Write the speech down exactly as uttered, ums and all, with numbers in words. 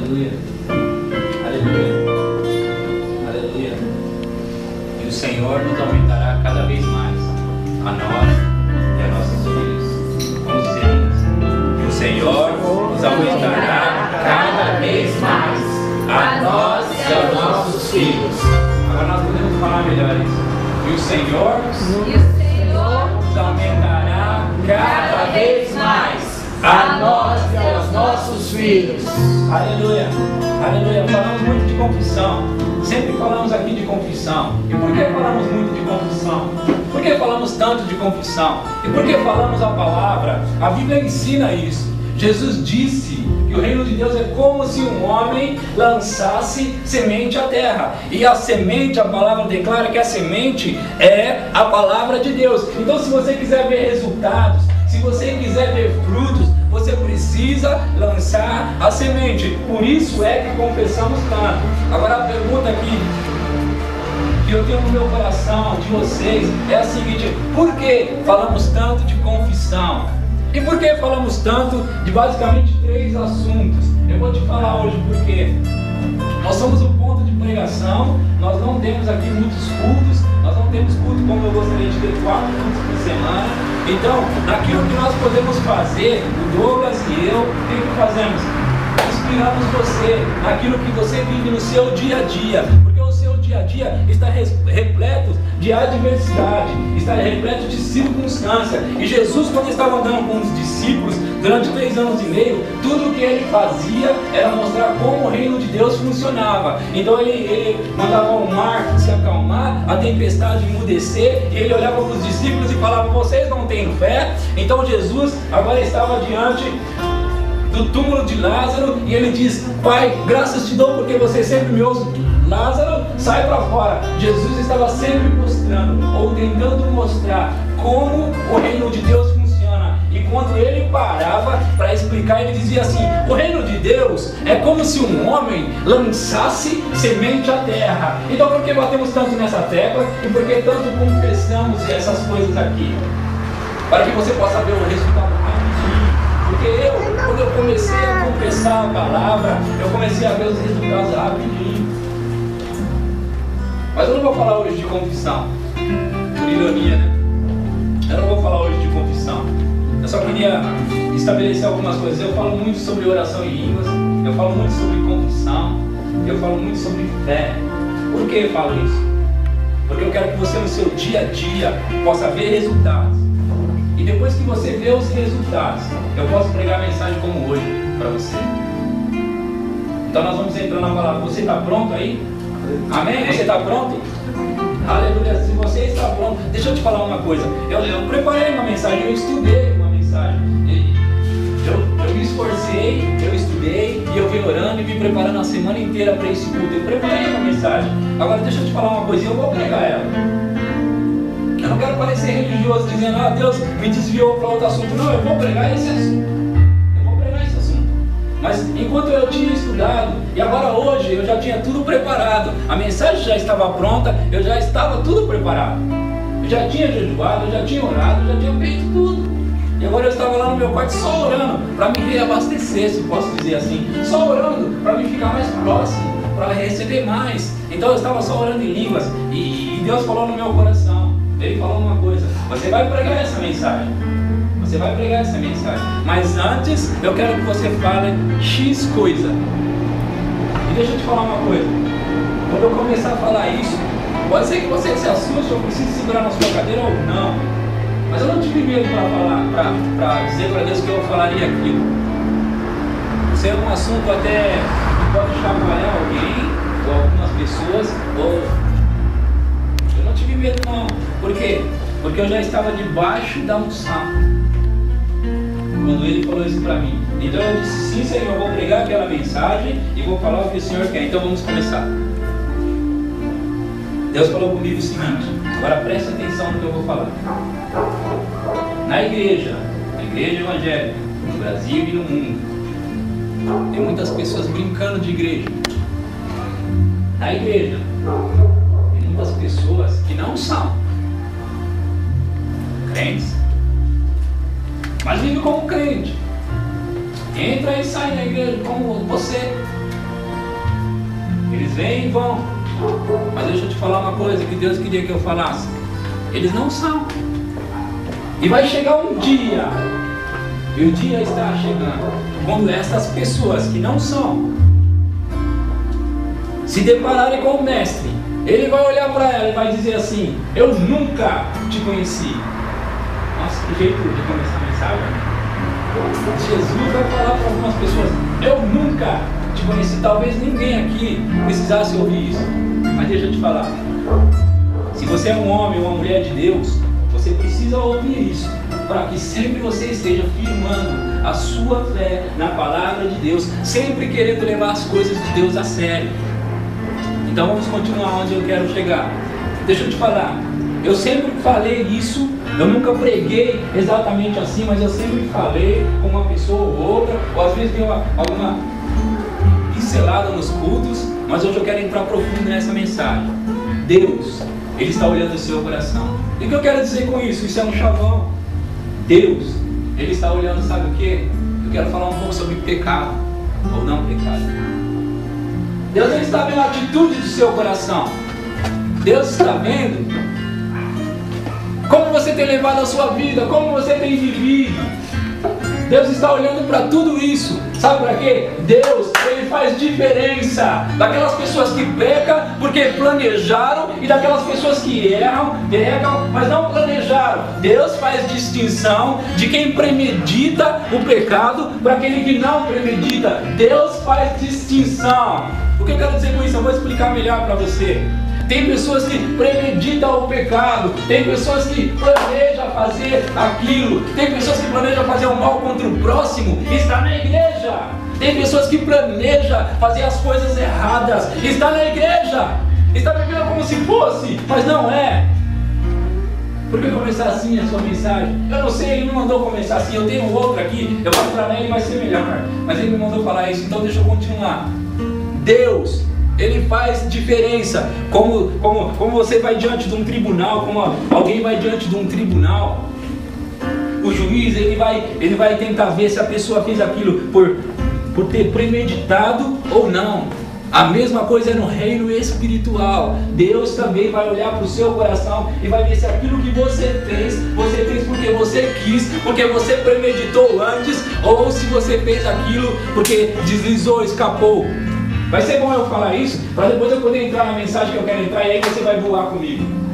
Aleluia. Aleluia. Aleluia. E o Senhor nos aumentará cada vez mais, a nós e a nossos filhos. Vamos dizer isso. E o Senhor nos aumentará cada vez mais, a nós e aos nossos filhos. Agora nós podemos falar melhor isso. E o Senhor, e o Senhor nos aumentará cada vez mais, a nós e aos nossos filhos. Aleluia, aleluia. Falamos muito de confissão. Sempre falamos aqui de confissão. E por que falamos muito de confissão? Por que falamos tanto de confissão? E por que falamos a palavra? A Bíblia ensina isso. Jesus disse que o reino de Deus é como se um homem lançasse semente à terra. E a semente, a palavra declara que a semente é a palavra de Deus. Então, se você quiser ver resultados, se você quiser ver frutos, você precisa lançar a semente. Por isso é que confessamos tanto. Agora a pergunta aqui que eu tenho no meu coração de vocês é a seguinte: por que falamos tanto de confissão? E por que falamos tanto de basicamente três assuntos? Eu vou te falar hoje por quê. Nós somos um ponto de pregação, nós não temos aqui muitos cultos, nós não temos culto como eu gostaria de ter quatro cultos por semana. Então, naquilo que nós podemos fazer, o Douglas e eu, o que que fazemos? Inspiramos você naquilo que você vive no seu dia a dia, porque o seu dia a dia está repleto de adversidade, está repleto de circunstância. E Jesus, quando estava andando com os discípulos durante três anos e meio, tudo o que ele fazia era mostrar como o reino de Deus funcionava. Então ele, ele mandava o mar se acalmar, a tempestade emudecer, e ele olhava para os discípulos e falava: vocês não têm fé? Então Jesus agora estava diante do túmulo de Lázaro e ele diz: Pai, graças te dou porque você sempre me ouve. Lázaro, sai para fora. Jesus estava sempre mostrando ou tentando mostrar como o reino de Deus funciona. E quando ele parava para explicar, ele dizia assim: o reino de Deus é como se um homem lançasse semente à terra. Então por que batemos tanto nessa tecla e por que tanto confessamos essas coisas aqui? Para que você possa ver o resultado rapidinho. Porque eu, quando eu comecei a confessar a palavra, eu comecei a ver os resultados rapidinho. Mas eu não vou falar hoje de confissão, por ironia, né? Eu não vou falar hoje de confissão. Eu só queria estabelecer algumas coisas. Eu falo muito sobre oração em línguas, eu falo muito sobre confissão, eu falo muito sobre fé. Por que eu falo isso? Porque eu quero que você no seu dia a dia possa ver resultados. E depois que você vê os resultados, eu posso pregar a mensagem como hoje para você. Então nós vamos entrar na palavra. Você está pronto aí? Amém? Você está pronto? Aleluia. Se você está pronto, deixa eu te falar uma coisa. Eu, eu preparei uma mensagem, eu estudei uma mensagem. Eu, eu me esforcei, eu estudei e eu vim orando e vim preparando a semana inteira para esse culto. Eu preparei uma mensagem. Agora deixa eu te falar uma coisa, eu vou pregar ela. Eu não quero parecer religioso dizendo: ah, Deus me desviou para outro assunto. Não, eu vou pregar esse assunto. Eu vou pregar esse assunto. Mas enquanto eu tinha estudado, e agora hoje eu já tinha tudo preparado, a mensagem já estava pronta, eu já estava tudo preparado. Eu já tinha jejuado, eu já tinha orado, eu já tinha feito tudo. E agora eu estava lá no meu quarto só orando, para me reabastecer, se posso dizer assim. Só orando, para me ficar mais próximo, para receber mais. Então eu estava só orando em línguas, e, e Deus falou no meu coração. Ele falou uma coisa: você vai pregar essa mensagem. Você vai pregar essa mensagem. Mas antes, eu quero que você fale X coisa. E deixa eu te falar uma coisa. Quando eu começar a falar isso, pode ser que você se assuste ou precise segurar na sua cadeira ou não. Mas eu não tive medo para falar, para dizer para Deus que eu falaria aquilo. Isso é um assunto até que pode chacoalhar alguém, ou algumas pessoas, ou... Eu não tive medo não. Por quê? Porque eu já estava debaixo da unção quando ele falou isso para mim. Então eu disse: sim, Senhor, eu vou pregar aquela mensagem e vou falar o que o Senhor quer. Então vamos começar. Deus falou comigo o seguinte, agora preste atenção no que eu vou falar. Na igreja, na igreja evangélica, no Brasil e no mundo, tem muitas pessoas brincando de igreja. Na igreja, tem muitas pessoas que não são crentes, mas vivem como crente. Entra e sai da igreja como você. Eles vêm e vão. Mas deixa eu te falar uma coisa que Deus queria que eu falasse. Eles não são. E vai chegar um dia, e o dia está chegando, quando essas pessoas que não são se depararem com o Mestre, ele vai olhar para ela e vai dizer assim: eu nunca te conheci. Nossa, que jeito de começar a mensagem. Jesus vai falar para algumas pessoas: eu nunca te conheci. Talvez ninguém aqui precisasse ouvir isso, mas deixa eu te falar. Se você é um homem ou uma mulher de Deus, você precisa ouvir isso, para que sempre você esteja firmando a sua fé na palavra de Deus, sempre querendo levar as coisas de Deus a sério. Então vamos continuar onde eu quero chegar. Deixa eu te falar, eu sempre falei isso, eu nunca preguei exatamente assim, mas eu sempre falei com uma pessoa ou outra, ou às vezes dei uma, alguma pincelada nos cultos, mas hoje eu quero entrar profundo nessa mensagem. Deus, Ele está olhando o seu coração. E o que eu quero dizer com isso? Isso é um chavão. Deus, Ele está olhando, sabe o que? Eu quero falar um pouco sobre pecado, ou não pecado. Deus, Ele está vendo a atitude do seu coração. Deus está vendo como você tem levado a sua vida, como você tem vivido. Deus está olhando para tudo isso. Sabe para quê? Deus, Ele faz diferença daquelas pessoas que pecam porque planejaram e daquelas pessoas que erram, pecam, mas não planejaram. Deus faz distinção de quem premedita o pecado para aquele que não premedita. Deus faz distinção. O que eu quero dizer com isso? Eu vou explicar melhor para você. Tem pessoas que premeditam o pecado, tem pessoas que planejam fazer aquilo, tem pessoas que planejam fazer o mal contra o próximo, está na igreja. Tem pessoas que planejam fazer as coisas erradas, está na igreja. Está vivendo como se fosse, mas não é. Por que começar assim a sua mensagem? Eu não sei, ele me mandou começar assim, eu tenho outro aqui, eu vou entrar nele e vai ser melhor, mas ele me mandou falar isso, então deixa eu continuar. Deus, Ele faz diferença. Como, como, como você vai diante de um tribunal, como alguém vai diante de um tribunal, o juiz ele vai, ele vai tentar ver se a pessoa fez aquilo por, por ter premeditado ou não. A mesma coisa é no reino espiritual. Deus também vai olhar para o seu coração e vai ver se aquilo que você fez, você fez porque você quis, porque você premeditou antes, ou se você fez aquilo porque deslizou, escapou. Vai ser bom eu falar isso, para depois eu poder entrar na mensagem que eu quero entrar, e aí você vai voar comigo.